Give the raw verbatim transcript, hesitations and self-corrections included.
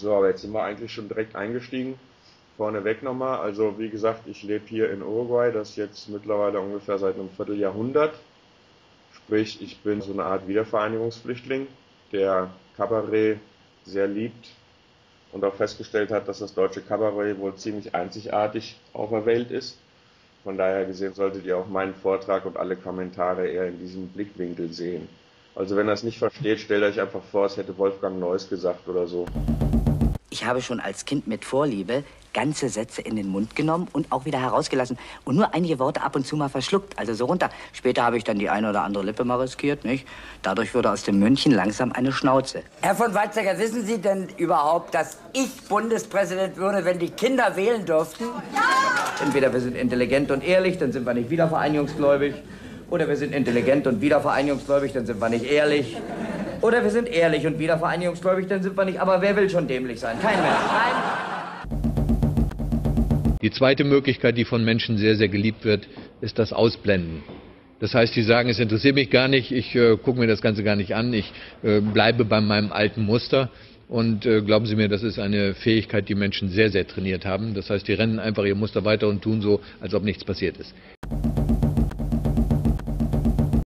So, aber jetzt sind wir eigentlich schon direkt eingestiegen. Vorneweg nochmal, also wie gesagt, ich lebe hier in Uruguay, das jetzt mittlerweile ungefähr seit einem Vierteljahrhundert. Sprich, ich bin so eine Art Wiedervereinigungsflüchtling, der Kabarett sehr liebt und auch festgestellt hat, dass das deutsche Kabarett wohl ziemlich einzigartig auf der Welt ist. Von daher gesehen solltet ihr auch meinen Vortrag und alle Kommentare eher in diesem Blickwinkel sehen. Also wenn ihr es nicht versteht, stellt euch einfach vor, es hätte Wolfgang Neuss gesagt oder so. Ich habe schon als Kind mit Vorliebe ganze Sätze in den Mund genommen und auch wieder herausgelassen und nur einige Worte ab und zu mal verschluckt, also so runter. Später habe ich dann die eine oder andere Lippe mal riskiert, nicht? Dadurch wurde aus dem München langsam eine Schnauze. Herr von Weizsäcker, wissen Sie denn überhaupt, dass ich Bundespräsident würde, wenn die Kinder wählen dürften? Ja! Entweder wir sind intelligent und ehrlich, dann sind wir nicht wiedervereinigungsgläubig. Oder wir sind intelligent und wiedervereinigungsgläubig, dann sind wir nicht ehrlich. Oder wir sind ehrlich und wiedervereinigungsgläubig, dann sind wir nicht. Aber wer will schon dämlich sein? Kein Mensch. Nein. Die zweite Möglichkeit, die von Menschen sehr, sehr geliebt wird, ist das Ausblenden. Das heißt, sie sagen, es interessiert mich gar nicht, ich äh, gucke mir das Ganze gar nicht an, ich äh, bleibe bei meinem alten Muster. Und äh, glauben Sie mir, das ist eine Fähigkeit, die Menschen sehr, sehr trainiert haben. Das heißt, die rennen einfach ihr Muster weiter und tun so, als ob nichts passiert ist.